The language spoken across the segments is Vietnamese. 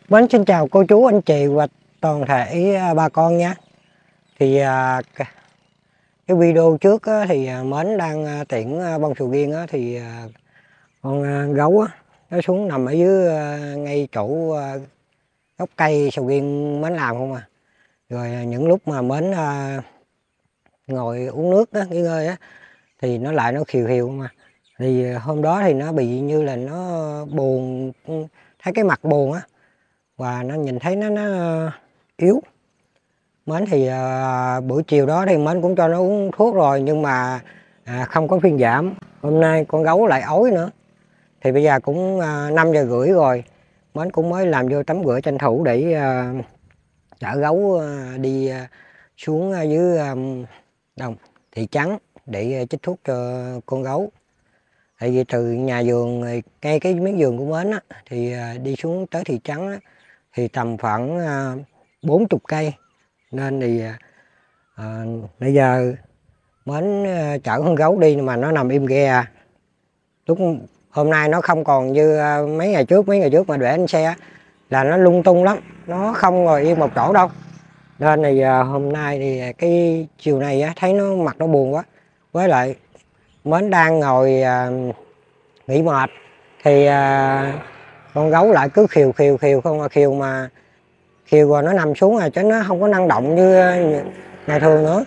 Mến xin chào cô chú anh chị và toàn thể bà con nha. Thì cái video trước thì Mến đang tiễn bông sầu riêng thì con gấu nó xuống nằm ở dưới ngay chỗ gốc cây sầu riêng Mến làm không à. Rồi những lúc mà Mến ngồi uống nước nghỉ ngơi thì nó lại nó khều khều mà. Thì hôm đó thì nó bị như là nó buồn, thấy cái mặt buồn và nó nhìn thấy nó yếu. Mến thì buổi chiều đó thì Mến cũng cho nó uống thuốc rồi nhưng mà không có phiên giảm. Hôm nay con gấu lại ói nữa. Thì bây giờ cũng 5 giờ rưỡi rồi. Mến cũng mới làm vô tắm rửa tranh thủ để chở gấu đi xuống dưới đồng thị trấn để chích thuốc cho con gấu. Tại vì từ nhà vườn ngay cái miếng vườn của Mến thì đi xuống tới thị trấn thì tầm khoảng 40 cây, nên thì bây giờ Mến chở con gấu đi mà nó nằm im ghe. Lúc hôm nay nó không còn như mấy ngày trước mà để anh xe là nó lung tung lắm, nó không ngồi yên một chỗ đâu. Nên thì hôm nay thì cái chiều này thấy nó mặt nó buồn quá, với lại Mến đang ngồi nghỉ mệt thì con gấu lại cứ khều không, mà khều rồi nó nằm xuống rồi chứ nó không có năng động như ngày thường nữa.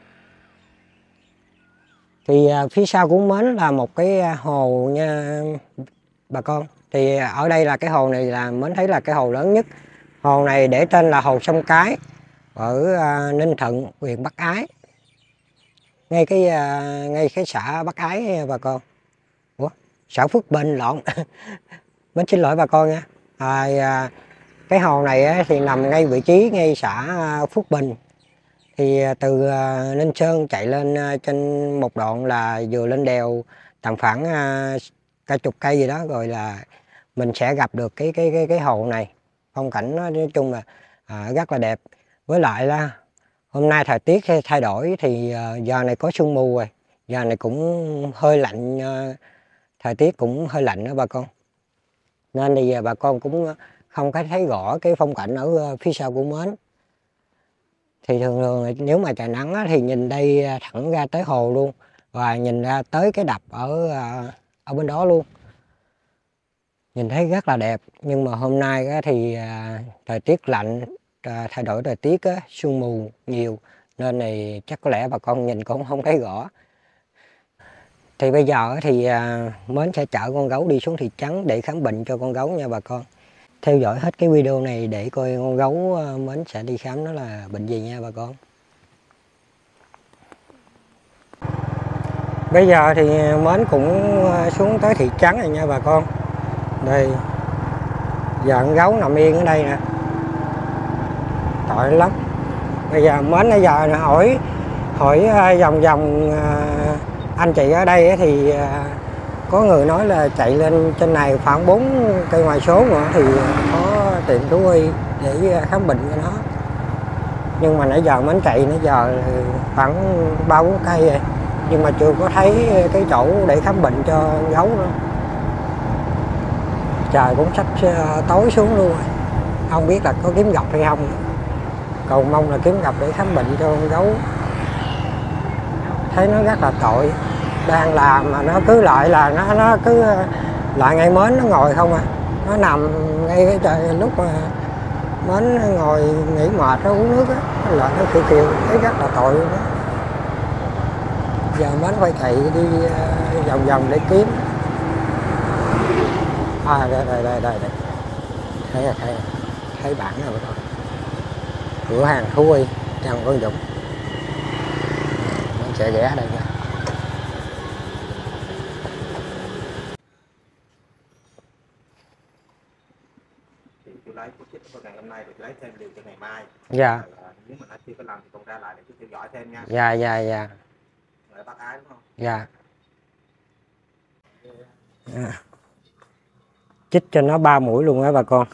Thì phía sau của Mến là một cái hồ nha bà con. Thì ở đây là cái hồ này là Mến thấy là cái hồ lớn nhất. Hồ này để tên là hồ Sông Cái ở Ninh Thuận, huyện Bắc Ái, ngay cái xã Bắc Ái bà con. Ủa, xã Phước Bình lộn. Mến xin lỗi bà con nha. Cái hồ này thì nằm ngay vị trí ngay xã Phước Bình. Thì từ Ninh Sơn chạy lên trên một đoạn là vừa lên đèo tầm khoảng cả chục cây gì đó rồi là mình sẽ gặp được cái hồ này. Phong cảnh nó nói chung là rất là đẹp. Với lại là hôm nay thời tiết thay đổi thì giờ này có sương mù rồi, giờ này cũng hơi lạnh, thời tiết cũng hơi lạnh đó bà con. Nên thì bà con cũng không có thấy rõ cái phong cảnh ở phía sau của Mến. Thì thường nếu mà trời nắng thì nhìn đây thẳng ra tới hồ luôn, và nhìn ra tới cái đập ở bên đó luôn, nhìn thấy rất là đẹp. Nhưng mà hôm nay thì thời tiết lạnh, thay đổi thời tiết sương mù nhiều, nên này chắc có lẽ bà con nhìn cũng không thấy rõ. Thì bây giờ thì Mến sẽ chở con gấu đi xuống thị trấn để khám bệnh cho con gấu nha bà con. Theo dõi hết cái video này để coi con gấu Mến sẽ đi khám nó là bệnh gì nha bà con. Bây giờ thì Mến cũng xuống tới thị trấn rồi nha bà con. Đây, giờ con gấu nằm yên ở đây nè, tội lắm. Bây giờ Mến bây giờ hỏi vòng anh chị ở đây thì có người nói là chạy lên trên này khoảng 4 cây ngoài số nữa thì có tiệm thú y để khám bệnh cho nó. Nhưng mà nãy giờ Mến chạy nãy giờ khoảng 3-4 cây rồi, nhưng mà chưa có thấy cái chỗ để khám bệnh cho gấu nữa. Trời cũng sắp tối xuống luôn rồi, không biết là có kiếm gặp hay không. Cầu mong là kiếm gặp để khám bệnh cho con gấu. Thấy nó rất là tội, đang làm mà nó cứ lại là nó cứ lại ngay Mến nó ngồi không à. Nó nằm ngay cái trời lúc mà Mến ngồi nghỉ mệt nó uống nước nó lại nó kêu thấy rất là tội luôn đó. Giờ Mến phải chạy đi vòng để kiếm. Đây. Thấy bảng rồi đó. Cửa hàng thú y Trần Văn Dũng. Mình sẽ ghé đây nha. Tôi lấy thuốc chích vào ngày hôm nay, tôi lấy thêm liều cho ngày mai. Dạ. Nếu mà nó chưa có lần thì con ra lại để tôi theo dõi thêm nha. Dạ. Người Bắc Ái đúng không? Dạ. Chích cho nó 3 mũi luôn á bà con.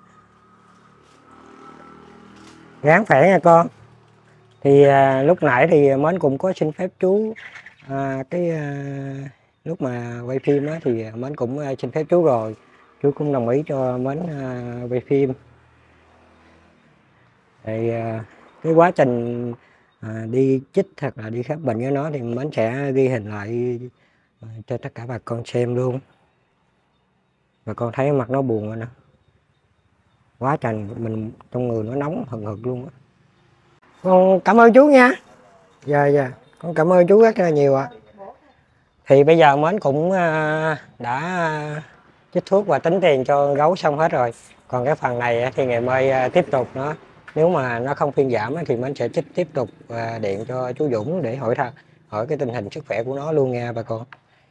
Ráng khỏe nha con. Thì lúc nãy thì Mến cũng có xin phép chú lúc mà quay phim thì Mến cũng xin phép chú rồi. Chú cũng đồng ý cho Mến quay phim. Thì cái quá trình đi chích hoặc là đi khám bệnh với nó thì mình sẽ ghi hình lại cho tất cả bà con xem luôn. Bà con thấy mặt nó buồn rồi nè, quá trời, mình trong người nó nóng hừng hực luôn á. Con cảm ơn chú nha. Dạ dạ, con cảm ơn chú rất là nhiều ạ. Thì bây giờ Mến cũng đã chích thuốc và tính tiền cho gấu xong hết rồi. Còn cái phần này thì ngày mai tiếp tục nữa. Nếu mà nó không phiên giảm thì Mến sẽ chích tiếp tục và điện cho chú Dũng để hỏi cái tình hình sức khỏe của nó luôn nha bà con.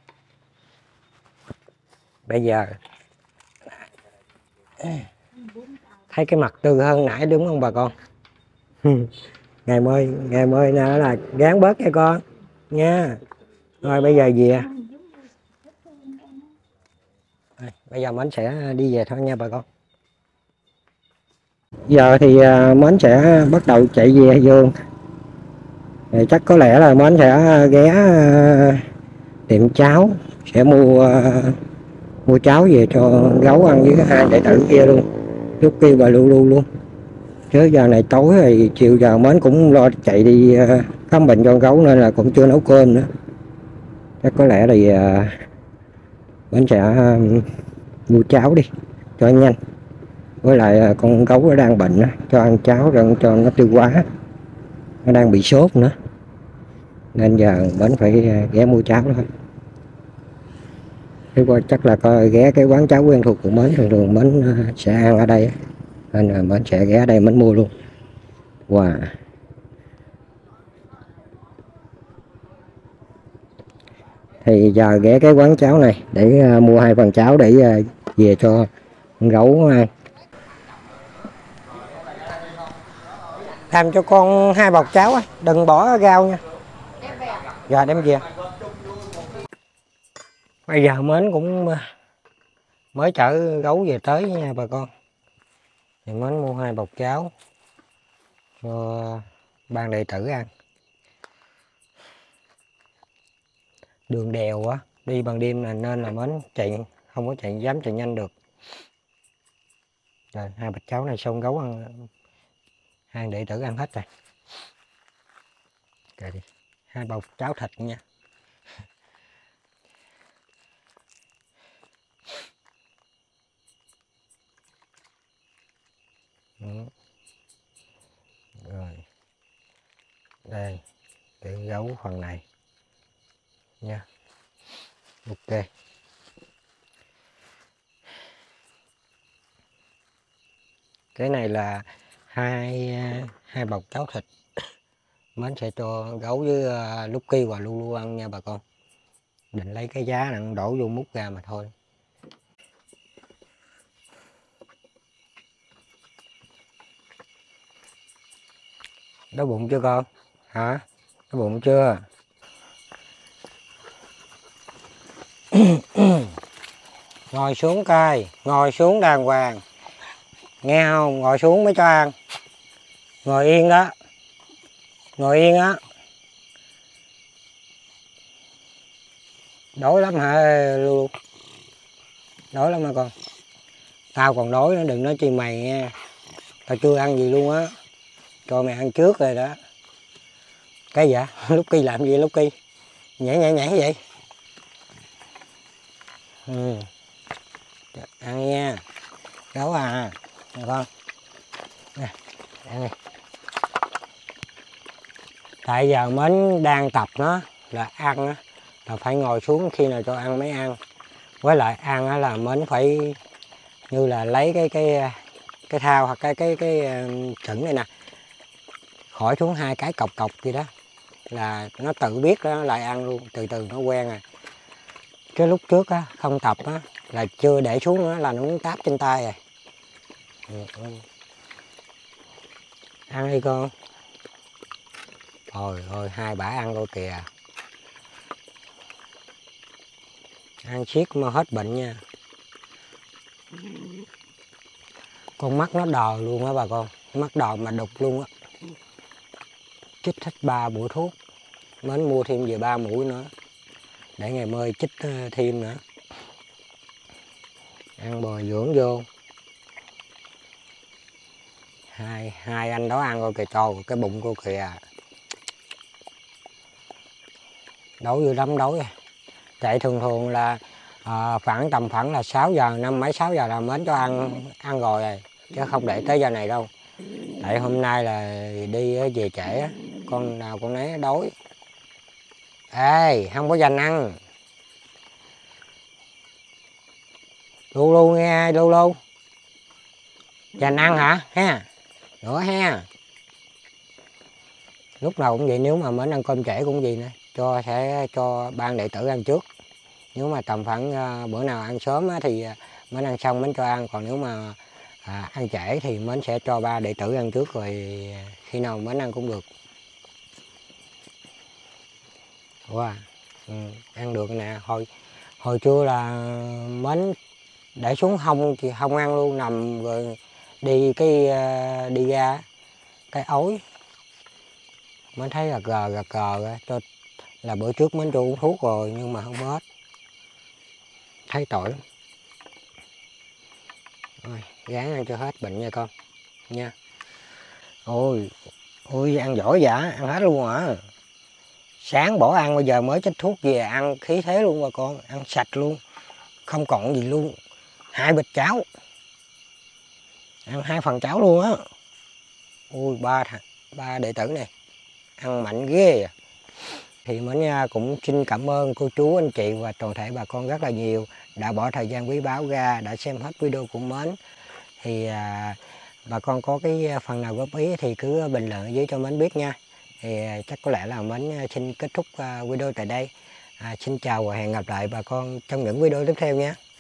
Bây giờ thấy cái mặt tươi hơn nãy đúng không bà con? ngày mai nó là gán bớt nha con nha. Rồi bây giờ về. Bây giờ Mến sẽ đi về thôi nha bà con. Giờ thì Mến sẽ bắt đầu chạy về vườn. Thì chắc có lẽ là Mến sẽ ghé tiệm cháo, sẽ mua cháo về cho gấu ăn với hai đệ tử kia luôn, Lucky và Lulu luôn. Chứ giờ này tối thì chiều giờ Mến cũng lo chạy đi khám bệnh cho gấu nên là cũng chưa nấu cơm nữa. Chắc có lẽ thì Mến sẽ mua cháo đi cho nhanh. Với lại con gấu nó đang bệnh cho ăn cháo rồi cho nó tiêu hóa, nó đang bị sốt nữa nên giờ Mến phải ghé mua cháo thôi. Thế qua chắc là coi ghé cái quán cháo quen thuộc của Mến, thường Mến sẽ ăn ở đây nên là Mến sẽ ghé ở đây Mến mua luôn. Wow. Thì giờ ghé cái quán cháo này để mua 2 phần cháo để về cho con gấu ăn. Làm cho con 2 bọc cháo đừng bỏ rau nha. Dạ đem về. Bây giờ Mến cũng mới chở gấu về tới nha bà con. Thì Mến mua 2 bọc cháo cho ban đệ tử ăn. Đường đèo đi ban đêm là nên là Mến chạy không có dám chạy nhanh được. Rồi 2 bọc cháo này xong gấu ăn, hai đệ tử ăn hết rồi. Rồi đi. 2 bọc cháo thịt nha. Rồi đây để gấu phần này nha. Ok. Cái này là hai bọc cháo thịt Mến sẽ cho gấu với Lucky và Lulu ăn nha bà con. Định lấy cái giá này đổ vô múc ra mà thôi. Đói bụng chưa con? Hả? Đói bụng chưa? Ngồi xuống coi, ngồi xuống đàng hoàng. Nghe không? Ngồi xuống mới cho ăn. Ngồi yên đó. Ngồi yên á. Đói lắm hả Lulu? Đói lắm hả con? Tao còn đói nữa, đừng nói chi mày nha. Tao chưa ăn gì luôn á. Cho mày ăn trước rồi đó. Cái gì vậy? Lucky làm gì Lucky? Nhảy vậy? Ừ. Ăn nha. Gấu à. Nè con. Nè, ăn đi. Tại giờ Mến đang tập nó là ăn á, là phải ngồi xuống khi nào cho ăn mới ăn. Với lại ăn á là Mến phải như là lấy cái thao hoặc cái sừng này nè, khỏi xuống 2 cái cọc cọc gì đó là nó tự biết nó lại ăn luôn, từ từ nó quen à. Cái lúc trước á không tập á là chưa để xuống á là nó muốn táp trên tay rồi. Ăn đi con. Trời ơi 2 bả ăn rồi kìa. Ăn siết mà hết bệnh nha. Con mắt nó đờ luôn á bà con, mắt đờ mà đục luôn á. Chích hết 3 mũi thuốc, Mến mua thêm về 3 mũi nữa để ngày mai chích thêm nữa. Ăn bồi dưỡng vô. hai anh đó ăn coi kìa, cho cái bụng cô kìa, đói dữ lắm, đói. Chạy thường thường là tầm khoảng là 6 giờ, 6 giờ là mến cho ăn rồi chứ không để tới giờ này đâu. Tại hôm nay là đi về trễ á, con nào con nấy đói. Ê, không có dành ăn. Lu lu nghe, lu lu. Dành ăn hả? Ha. Nữa ha. Lúc nào cũng vậy, nếu mà mến ăn cơm trễ cũng gì nữa, sẽ cho ban đệ tử ăn trước. Nếu mà tầm khoảng bữa nào ăn sớm á, thì mến ăn xong mến cho ăn, còn nếu mà ăn trễ thì mến sẽ cho ba đệ tử ăn trước, rồi khi nào mến ăn cũng được. Wow. Ăn được nè. Hồi trưa là mến để xuống hông thì không ăn luôn, nằm rồi đi ra cái ối, mến thấy là gà cờ cho là bữa trước mến cho uống thuốc rồi nhưng mà không hết, thấy tội lắm. Rồi, ráng ăn cho hết bệnh nha con nha. Ôi ăn giỏi dạ, ăn hết luôn hả? Sáng bỏ ăn, bây giờ mới chích thuốc về ăn khí thế luôn bà con, ăn sạch luôn, không còn gì luôn. 2 bịch cháo, ăn 2 phần cháo luôn á. Ui, ba đệ tử này ăn mạnh ghê à. Thì Mến cũng xin cảm ơn cô chú, anh chị và toàn thể bà con rất là nhiều đã bỏ thời gian quý báu ra đã xem hết video của Mến. Thì bà con có cái phần nào góp ý thì cứ bình luận ở dưới cho Mến biết nha. Thì chắc có lẽ là Mến xin kết thúc video tại đây. Xin chào và hẹn gặp lại bà con trong những video tiếp theo nha.